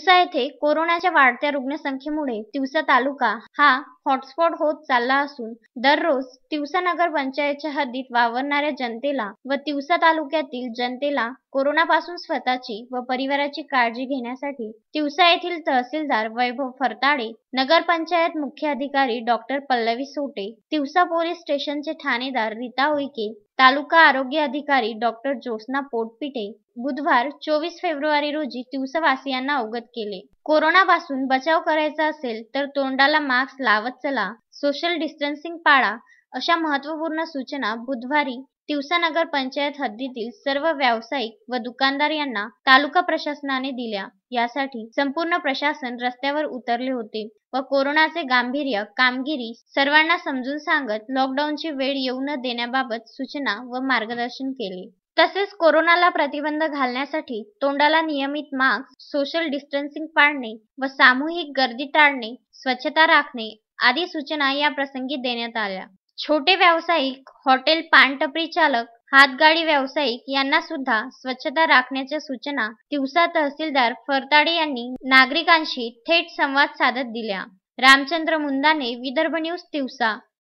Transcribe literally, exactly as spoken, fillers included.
तिवसा येथे कोरोनाच्या वाढत्या रुग्णसंख्येमुळे तिवसा तालुका हा हॉटस्पॉट होत चालला असून दररोज तिवसा नगर पंचायतच्या हद्दीत वावरणाऱ्या जनतेला व तिवसा तालुक्यातील जनतेला कोरोनापासून स्वतःची व परिवाराची काळजी घेण्यासाठी तिवसा येथील तहसीलदार वैभव फरताडे, नगरपंचायत मुख्य अधिकारी डॉक्टर पल्लवी सोटे, तिवसा पोलीस स्टेशनचे ठाणेदार रीता उईके, तालुका आरोग्य अधिकारी डॉक्टर ज्योत्स्ना पोटपिटे बुधवार चोवीस फेब्रुवारी रोजी तिवसावासियांना अवगत केले. कोरोनापासून बचाव करायचा असेल तर तोंडाला मास्क लावत चला, सोशल डिस्टन्सिंग पाळा अशा महत्त्वपूर्ण सूचना बुधवारी तिवसा नगर पंचायत हद्दीतील सर्व व्यावसायिक व दुकानदार यांना तालुका प्रशासनाने दिल्या. यासाठी संपूर्ण प्रशासन रस्त्यावर उतरले होते व कोरोनाचे गांभीर्य, कामगिरी सर्वांना समजून सांगत लॉकडाऊनची वेळ येऊ न देण्याबाबत सूचना व मार्गदर्शन केले. तसेच कोरोनाला प्रतिबंध घालण्यासाठी तोंडाला नियमित मास्क, सोशल डिस्टन्सिंग पाळणे व सामूहिक गर्दी टाळणे, स्वच्छता राखणे आदी सूचना या प्रसंगी देण्यात आल्या. छोटे व्यावसायिक, हॉटेल, पानटपरी चालक, हातगाडी व्यावसायिक यांना सुद्धा स्वच्छता राखण्याच्या सूचना तिवसा तहसीलदार फरताडे यांनी नागरिकांशी थेट संवाद साधत दिल्या. रामचंद्र मुंदाने, विदर्भ न्यूज, तिवसा.